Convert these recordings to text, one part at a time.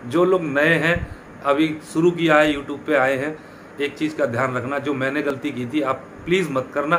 जो लोग नए हैं, अभी शुरू किया है, यूट्यूब पे आए हैं, एक चीज़ का ध्यान रखना, जो मैंने गलती की थी आप प्लीज़ मत करना।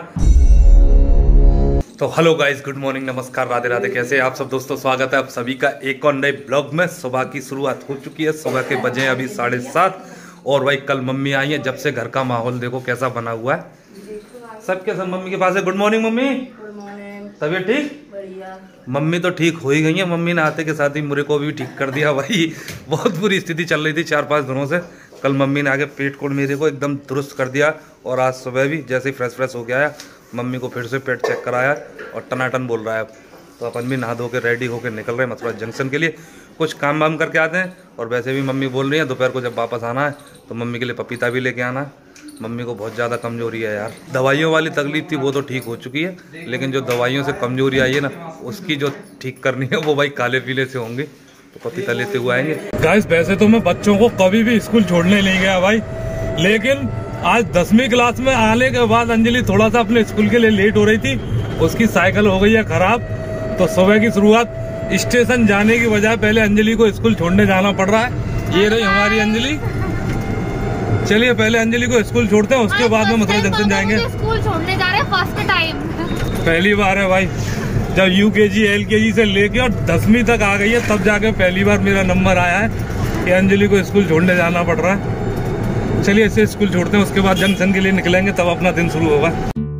तो हेलो गाइस, गुड मॉर्निंग, नमस्कार, राधे राधे। कैसे हैं आप सब दोस्तों? स्वागत है आप सभी का एक और नए ब्लॉग में। सुबह की शुरुआत हो चुकी है, सुबह के बजे अभी 7:30। और भाई कल मम्मी आई है, जब से घर का माहौल देखो कैसा बना हुआ है। सबके सब मम्मी के पास है। Good morning mummy. Good morning. तबीयत ठीक? बढ़िया। मम्मी तो ठीक हो ही गई है। मम्मी ने आते के साथ ही मुझे को भी ठीक कर दिया भाई। बहुत बुरी स्थिति चल रही थी 4-5 दिनों से। कल मम्मी ने आके पेट कोड मेरे को एकदम दुरुस्त कर दिया। और आज सुबह भी जैसे ही फ्रेश हो गया है, मम्मी को फिर से पेट चेक कराया और टनाटन बोल रहा है। तो अपन भी नहा धो के रेडी होकर निकल रहे हैं मथुरा जंक्शन के लिए। कुछ काम वाम करके आते हैं। और वैसे भी मम्मी बोल रही है दोपहर को जब वापस आना है तो मम्मी के लिए पपीता भी लेके आना है। मम्मी को बहुत ज़्यादा कमजोरी है यार। दवाइयों वाली तकलीफ थी वो तो ठीक हो चुकी है, लेकिन जो दवाइयों से कमजोरी आई है ना, उसकी जो ठीक करनी है वो भाई काले पीले से होंगे। तो पपीता लेते हुए आएंगे। गाइस वैसे तो मैं बच्चों को कभी भी स्कूल छोड़ने नहीं गया भाई, लेकिन आज 10वीं क्लास में आने के बाद अंजलि थोड़ा सा अपने स्कूल के लिए लेट हो रही थी। उसकी साइकिल हो गई है खराब। तो सुबह की शुरुआत स्टेशन जाने की बजाय पहले अंजलि को स्कूल छोड़ने जाना पड़ रहा है। ये रही हमारी अंजलि। चलिए पहले अंजलि को स्कूल छोड़ते हैं, उसके बाद में मथुरा जंक्शन जाएंगे। स्कूल छोड़ने जा रहे हैं फर्स्ट टाइम। पहली बार है भाई, जब यूकेजी एलकेजी से लेके और 10वीं तक आ गई है तब जाके पहली बार मेरा नंबर आया है कि अंजलि को स्कूल छोड़ने जाना पड़ रहा है। चलिए इसे स्कूल छोड़ते हैं, उसके बाद जंक्शन के लिए निकलेंगे, तब अपना दिन शुरू होगा।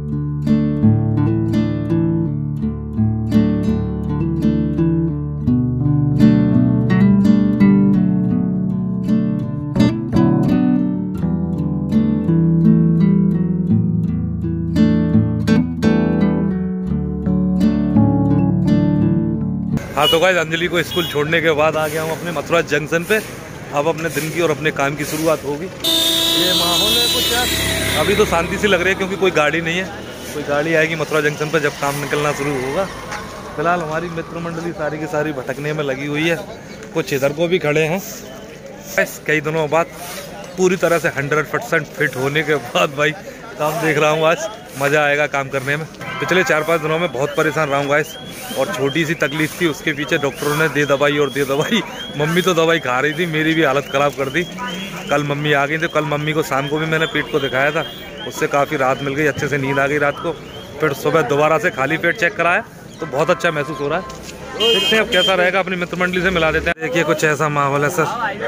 हाँ तो गाइस अंजलि को स्कूल छोड़ने के बाद आ गया हूँ अपने मथुरा जंक्शन पे। अब अपने दिन की और अपने काम की शुरुआत होगी। ये माहौल है कुछ यार, अभी तो शांति सी लग रही है क्योंकि कोई गाड़ी नहीं है। कोई गाड़ी आएगी मथुरा जंक्शन पे जब काम निकलना शुरू होगा। फिलहाल हमारी मित्र मंडली सारी की सारी भटकने में लगी हुई है। कुछ इधर को भी खड़े हैं। बस कई दिनों बाद पूरी तरह से 100% फिट होने के बाद भाई काम देख रहा हूँ। आज मज़ा आएगा काम करने में। पिछले 4-5 दिनों में बहुत परेशान रहा हूँ गाइस, और छोटी सी तकलीफ थी, उसके पीछे डॉक्टरों ने दे दवाई और दे दवाई। मम्मी तो दवाई खा रही थी, मेरी भी हालत ख़राब कर दी। कल मम्मी आ गई थी। कल मम्मी को शाम को भी मैंने पेट को दिखाया था, उससे काफ़ी राहत मिल गई, अच्छे से नींद आ गई रात को। फिर सुबह दोबारा से खाली पेट चेक कराया तो बहुत अच्छा महसूस हो रहा है। देखते हैं अब कैसा रहेगा। अपनी मित्र मंडली से मिला देते हैं। देखिए कुछ ऐसा माहौल है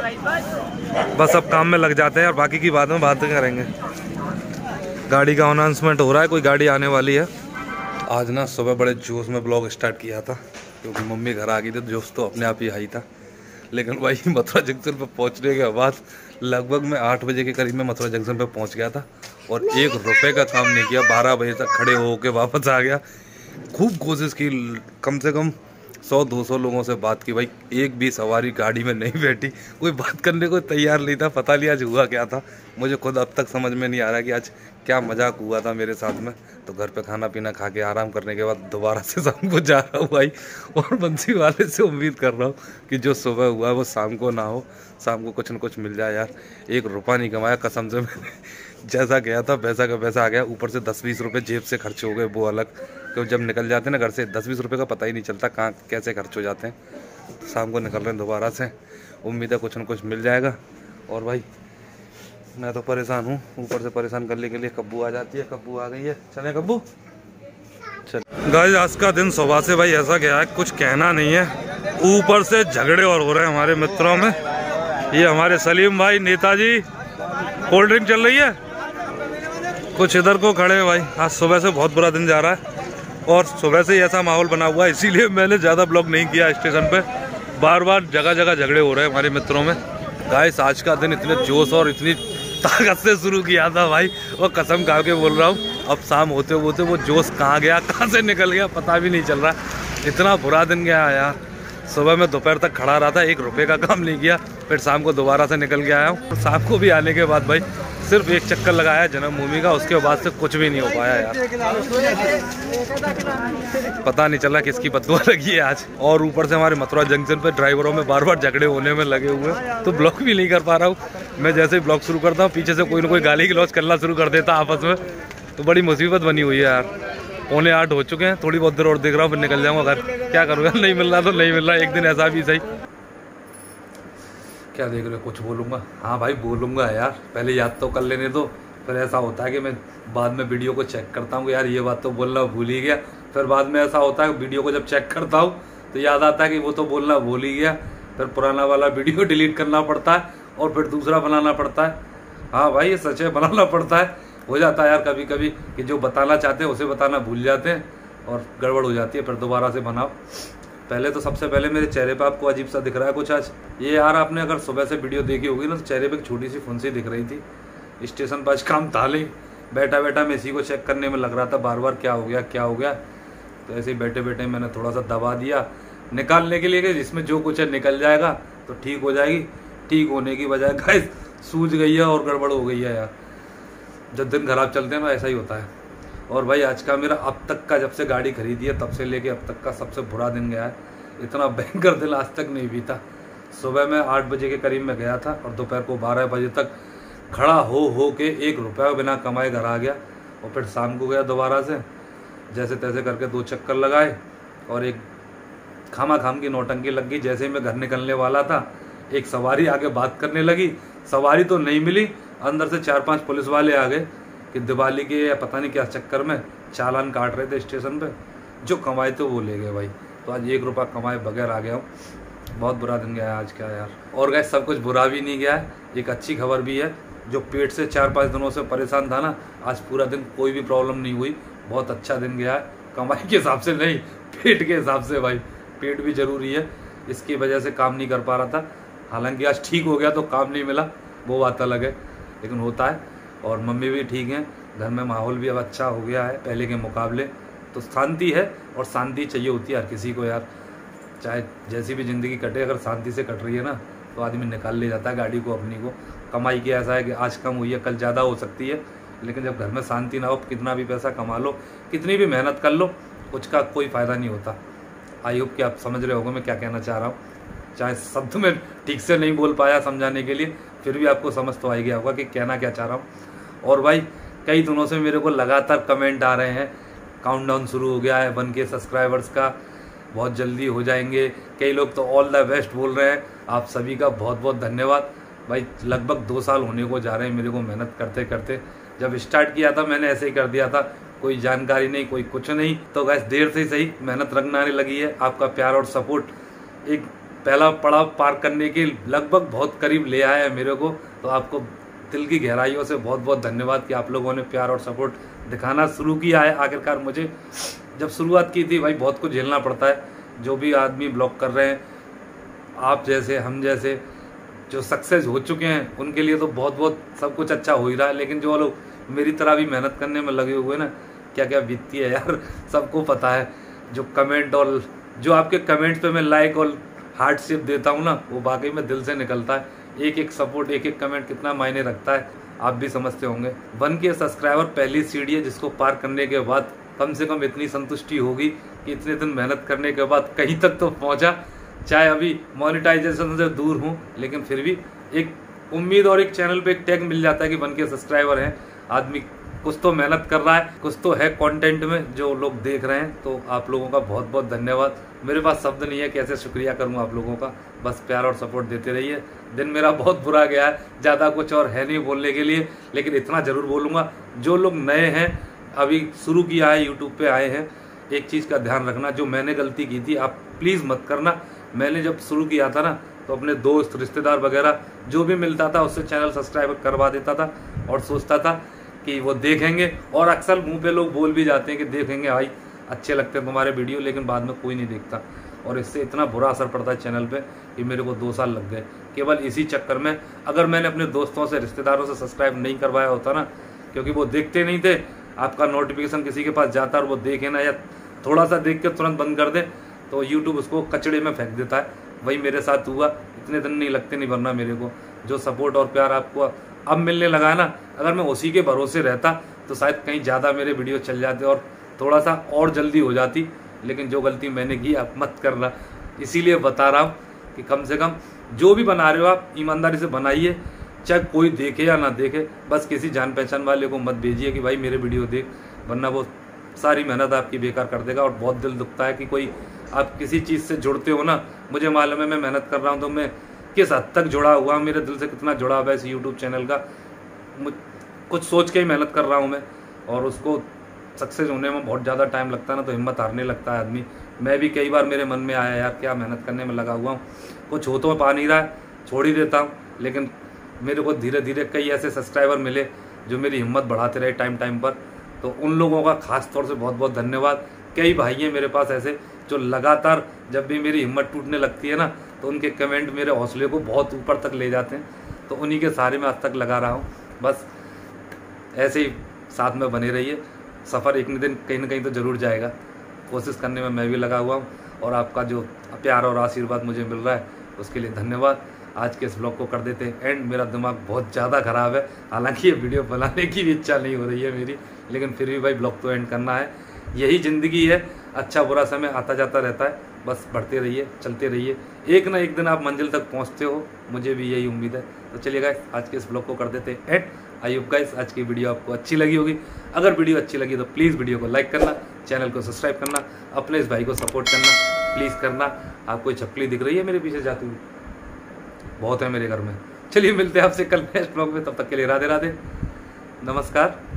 सर। बस अब काम में लग जाते हैं और बाकी की बाद में बातें करेंगे। गाड़ी का अनाउंसमेंट हो रहा है, कोई गाड़ी आने वाली है। आज ना सुबह बड़े जोश में ब्लॉग स्टार्ट किया था क्योंकि मम्मी घर आ गई थी। जोश तो अपने आप ही आई था, लेकिन भाई मथुरा जंक्शन पे पहुंचने के बाद लगभग मैं 8 बजे के करीब में मथुरा जंक्शन पे पहुंच गया था और 1 रुपये का काम नहीं किया। 12 बजे तक खड़े होके वापस आ गया। खूब कोशिश की, कम से कम 100-200 लोगों से बात की, भाई एक भी सवारी गाड़ी में नहीं बैठी, कोई बात करने को तैयार नहीं था। पता नहीं आज हुआ क्या था, मुझे खुद अब तक समझ में नहीं आ रहा कि आज क्या मजाक हुआ था मेरे साथ में। तो घर पे खाना पीना खा के आराम करने के बाद दोबारा से शाम को जा रहा हूँ भाई। और बंसी वाले से उम्मीद कर रहा हूँ कि जो सुबह हुआ है वो शाम को ना हो, शाम को कुछ न कुछ मिल जाए यार। 1 रुपया नहीं कमाया कसम से मैंने। जैसा गया था वैसा का वैसा आ गया। ऊपर से 10-20 रुपये जेब से खर्च हो गए, वो अलग। क्योंकि जब निकल जाते हैं ना घर से 10-20 रुपये का पता ही नहीं चलता कहाँ कैसे खर्च हो जाते हैं। तो शाम को निकल रहे हैं दोबारा से, उम्मीद है कुछ न कुछ मिल जाएगा। और भाई मैं तो परेशान हूँ, ऊपर से परेशान करने के लिए कब्बू आ जाती है। कब्बू आ गई है, चले कब्बू चल। गाइस आज का दिन सुबह से भाई ऐसा गया है कुछ कहना नहीं है। ऊपर से झगड़े और हो रहे हैं हमारे मित्रों में। ये हमारे सलीम भाई, नेताजी, कोल्ड ड्रिंक चल रही है। कुछ इधर को खड़े हैं भाई। आज सुबह से बहुत बुरा दिन जा रहा है और सुबह से ऐसा माहौल बना हुआ है, इसीलिए मैंने ज़्यादा ब्लॉग नहीं किया। स्टेशन पे बार बार जगह जगह झगड़े हो रहे हैं हमारे मित्रों में। गाइस आज का दिन इतने जोश और इतनी ताकत से शुरू किया था भाई, वो कसम खा के बोल रहा हूँ। अब शाम होते होते वो जोश कहाँ गया, कहाँ से निकल गया, पता भी नहीं चल रहा। इतना बुरा दिन गया यार। सुबह में दोपहर तक खड़ा रहा था, 1 रुपये का काम नहीं किया। फिर शाम को दोबारा से निकल के आया हूँ। शाम को भी आने के बाद भाई सिर्फ 1 चक्कर लगाया जन्मभूमि का, उसके बाद से कुछ भी नहीं हो पाया यार। पता नहीं चला किसकी बददुआ लगी है आज। और ऊपर से हमारे मथुरा जंक्शन पे ड्राइवरों में बार बार झगड़े होने में लगे हुए, तो ब्लॉग भी नहीं कर पा रहा हूँ। मैं जैसे ही ब्लॉग शुरू करता हूँ पीछे से कोई ना कोई गाली गलौज करना शुरू कर देता आपस में। तो बड़ी मुसीबत बनी हुई है यार। 7:45 हो चुके हैं, थोड़ी बहुत देर और देख रहा हूँ फिर निकल जाऊँगा घर। क्या करूँगा, नहीं मिल रहा तो नहीं मिल रहा, एक दिन ऐसा भी सही। क्या देख रहे हो? कुछ बोलूँगा? हाँ भाई बोलूँगा यार, पहले याद तो कर लेने दो। फिर ऐसा होता है कि मैं बाद में वीडियो को चेक करता हूँ कि यार ये बात तो बोलना भूल ही गया। फिर बाद में ऐसा होता है वीडियो को जब चेक करता हूँ तो याद आता है कि वो तो बोलना भूल ही गया। फिर पुराना वाला वीडियो डिलीट करना पड़ता है और फिर दूसरा बनाना पड़ता है। हाँ भाई ये सच है, बनाना पड़ता है। हो जाता है यार कभी कभी कि जो बताना चाहते हैं उसे बताना भूल जाते हैं और गड़बड़ हो जाती है, फिर दोबारा से बनाओ। पहले तो सबसे पहले मेरे चेहरे पे आपको अजीब सा दिख रहा है कुछ आज। ये यार आपने अगर सुबह से वीडियो देखी होगी ना तो चेहरे पे एक छोटी सी फुंसी दिख रही थी। स्टेशन पर आज काम था नहीं, बैठा बैठा मैं इसी को चेक करने में लग रहा था बार बार क्या हो गया क्या हो गया। तो ऐसे ही बैठे बैठे मैंने थोड़ा सा दबा दिया निकालने के लिए कि जिसमें जो कुछ है निकल जाएगा तो ठीक हो जाएगी। ठीक होने की बजाय गाइस सूज गई है और गड़बड़ हो गई है यार। जब दिन खराब चलते हैं ना ऐसा ही होता है। और भाई आज का मेरा अब तक का, जब से गाड़ी खरीदी है तब से लेके अब तक का सबसे बुरा दिन गया है। इतना भयंकर दिन आज तक नहीं बीता। सुबह में 8 बजे के करीब में गया था और दोपहर को 12 बजे तक खड़ा हो के 1 रुपया बिना कमाए घर आ गया। और फिर शाम को गया दोबारा से, जैसे तैसे करके 2 चक्कर लगाए और एक खामा खाम की नौटंकी लग गई। जैसे ही मैं घर निकलने वाला था एक सवारी आगे बात करने लगी। सवारी तो नहीं मिली, अंदर से 4-5 पुलिस वाले आ गए कि दिवाली के या पता नहीं क्या चक्कर में चालान काट रहे थे स्टेशन पे। जो कमाए थे वो ले गए भाई। तो आज 1 रुपया कमाए बगैर आ गया हूँ। बहुत बुरा दिन गया है आज का यार। और गैस सब कुछ बुरा भी नहीं गया है, एक अच्छी खबर भी है। जो पेट से 4-5 दिनों से परेशान था ना, आज पूरा दिन कोई भी प्रॉब्लम नहीं हुई। बहुत अच्छा दिन गया है, कमाई के हिसाब से नहीं, पेट के हिसाब से। भाई पेट भी जरूरी है, इसकी वजह से काम नहीं कर पा रहा था। हालांकि आज ठीक हो गया तो काम नहीं मिला, वो बात अलग है, लेकिन होता है। और मम्मी भी ठीक हैं, घर में माहौल भी अब अच्छा हो गया है पहले के मुकाबले। तो शांति है और शांति चाहिए होती है हर किसी को यार। चाहे जैसी भी ज़िंदगी कटे, अगर शांति से कट रही है ना तो आदमी निकाल ले जाता है गाड़ी को अपनी को। कमाई की ऐसा है कि आज कम हुई है कल ज़्यादा हो सकती है, लेकिन जब घर में शांति ना हो, कितना भी पैसा कमा लो, कितनी भी मेहनत कर लो, उसका कोई फ़ायदा नहीं होता। आई होप कि आप समझ रहे होंगे मैं क्या कहना चाह रहा हूँ। चाहे शब्द में ठीक से नहीं बोल पाया समझाने के लिए, फिर भी आपको समझ तो आ गया होगा कि कहना क्या चाह रहा हूँ। और भाई कई दिनों से मेरे को लगातार कमेंट आ रहे हैं, काउंटडाउन शुरू हो गया है 1K सब्सक्राइबर्स का, बहुत जल्दी हो जाएंगे। कई लोग तो ऑल द बेस्ट बोल रहे हैं। आप सभी का बहुत बहुत धन्यवाद भाई। लगभग 2 साल होने को जा रहे हैं मेरे को मेहनत करते करते। जब स्टार्ट किया था मैंने ऐसे ही कर दिया था, कोई जानकारी नहीं, कोई कुछ नहीं। तो गैस देर से ही सही मेहनत रंग आने लगी है। आपका प्यार और सपोर्ट एक पहला पड़ाव पार करने के लगभग बहुत करीब ले आया है मेरे को। तो आपको दिल की गहराइयों से बहुत बहुत धन्यवाद कि आप लोगों ने प्यार और सपोर्ट दिखाना शुरू किया है आखिरकार मुझे। जब शुरुआत की थी भाई बहुत कुछ झेलना पड़ता है। जो भी आदमी ब्लॉग कर रहे हैं, आप जैसे हम जैसे जो सक्सेस हो चुके हैं, उनके लिए तो बहुत बहुत सब कुछ अच्छा हो ही रहा है। लेकिन जो लोग मेरी तरह भी मेहनत करने में लगे हुए ना, क्या क्या बीतती है यार, सबको पता है। जो कमेंट और जो आपके कमेंट्स पे मैं लाइक और हार्ट शेप देता हूँ ना, वो वाकई में दिल से निकलता है। एक एक सपोर्ट, एक एक कमेंट कितना मायने रखता है, आप भी समझते होंगे। 1K सब्सक्राइबर पहली सीढ़ी है जिसको पार करने के बाद कम से कम इतनी संतुष्टि होगी कि इतने दिन मेहनत करने के बाद कहीं तक तो पहुंचा। चाहे अभी मोनेटाइजेशन से दूर हूं, लेकिन फिर भी एक उम्मीद और एक चैनल पे एक टैग मिल जाता है कि 1K सब्सक्राइबर हैं। आदमी कुछ तो मेहनत कर रहा है, कुछ तो है कंटेंट में जो लोग देख रहे हैं। तो आप लोगों का बहुत बहुत धन्यवाद। मेरे पास शब्द नहीं है कैसे शुक्रिया करूँ आप लोगों का। बस प्यार और सपोर्ट देते रहिए। दिन मेरा बहुत बुरा गया है, ज़्यादा कुछ और है नहीं बोलने के लिए, लेकिन इतना ज़रूर बोलूँगा, जो लोग नए हैं, अभी शुरू किया है, यूट्यूब पे आए हैं, एक चीज़ का ध्यान रखना, जो मैंने गलती की थी आप प्लीज़ मत करना। मैंने जब शुरू किया था ना तो अपने दोस्त रिश्तेदार वगैरह जो भी मिलता था उससे चैनल सब्सक्राइब करवा देता था और सोचता था कि वो देखेंगे। और अक्सर मुंह पे लोग बोल भी जाते हैं कि देखेंगे भाई, अच्छे लगते हैं तुम्हारे वीडियो, लेकिन बाद में कोई नहीं देखता। और इससे इतना बुरा असर पड़ता है चैनल पे कि मेरे को 2 साल लग गए केवल इसी चक्कर में। अगर मैंने अपने दोस्तों से, रिश्तेदारों से सब्सक्राइब नहीं करवाया होता ना, क्योंकि वो देखते नहीं थे, आपका नोटिफिकेशन किसी के पास जाता और वो देखे ना या थोड़ा सा देख के तुरंत बंद कर दे, तो यूट्यूब उसको कचड़े में फेंक देता है। वही मेरे साथ हुआ। इतने दिन नहीं लगते नहीं वरना मेरे को जो सपोर्ट और प्यार आपको अब मिलने लगा है ना, अगर मैं उसी के भरोसे रहता तो शायद कहीं ज़्यादा मेरे वीडियो चल जाते और थोड़ा सा और जल्दी हो जाती। लेकिन जो गलती मैंने की आप मत करना, इसीलिए बता रहा हूँ कि कम से कम जो भी बना रहे हो आप ईमानदारी से बनाइए, चाहे कोई देखे या ना देखे। बस किसी जान पहचान वाले को मत भेजिए कि भाई मेरे वीडियो देख, वरना वो सारी मेहनत आपकी बेकार कर देगा। और बहुत दिल दुखता है कि कोई आप किसी चीज़ से जुड़ते हो ना, मुझे मालूम है मैं मेहनत कर रहा हूँ तो मैं किस हद तक जुड़ा हुआ, मेरे दिल से कितना जुड़ा हुआ है इस यूट्यूब चैनल का, कुछ सोच के ही मेहनत कर रहा हूँ मैं, और उसको सक्सेस होने में बहुत ज़्यादा टाइम लगता है ना, तो हिम्मत हारने लगता है आदमी। मैं भी कई बार मेरे मन में आया यार क्या मेहनत करने में लगा हुआ हूँ, कुछ हो तो पा नहीं रहा है, छोड़ ही देता हूँ। लेकिन मेरे को धीरे धीरे कई ऐसे सब्सक्राइबर मिले जो मेरी हिम्मत बढ़ाते रहे टाइम टाइम पर, तो उन लोगों का खास तौर से बहुत बहुत धन्यवाद। कई भाई हैं मेरे पास ऐसे जो लगातार जब भी मेरी हिम्मत टूटने लगती है ना, तो उनके कमेंट मेरे हौसले को बहुत ऊपर तक ले जाते हैं, तो उन्हीं के सहारे में आज तक लगा रहा हूँ। बस ऐसे ही साथ में बने रहिए, सफ़र एक दिन कहीं ना कहीं तो ज़रूर जाएगा, कोशिश करने में मैं भी लगा हुआ हूँ, और आपका जो प्यार और आशीर्वाद मुझे मिल रहा है उसके लिए धन्यवाद। आज के इस ब्लॉग को कर देते हैं एंड। मेरा दिमाग बहुत ज़्यादा ख़राब है, हालांकि ये वीडियो बनाने की भी इच्छा नहीं हो रही है मेरी, लेकिन फिर भी भाई ब्लॉग तो एंड करना है, यही ज़िंदगी है, अच्छा बुरा समय आता जाता रहता है, बस बढ़ते रहिए, चलते रहिए, एक ना एक दिन आप मंजिल तक पहुंचते हो, मुझे भी यही उम्मीद है। तो चलिए गाइस आज के इस ब्लॉग को कर देते हैं एंड। आई होप गाइस आज की वीडियो आपको अच्छी लगी होगी, अगर वीडियो अच्छी लगी तो प्लीज़ वीडियो को लाइक करना, चैनल को सब्सक्राइब करना, अपने इस भाई को सपोर्ट करना प्लीज़ करना। आपको छपली दिख रही है मेरे पीछे जाती हुई, बहुत है मेरे घर में। चलिए मिलते हैं आपसे कल नेक्स्ट ब्लॉग में, तब तक के लिए राधे राधे, नमस्कार।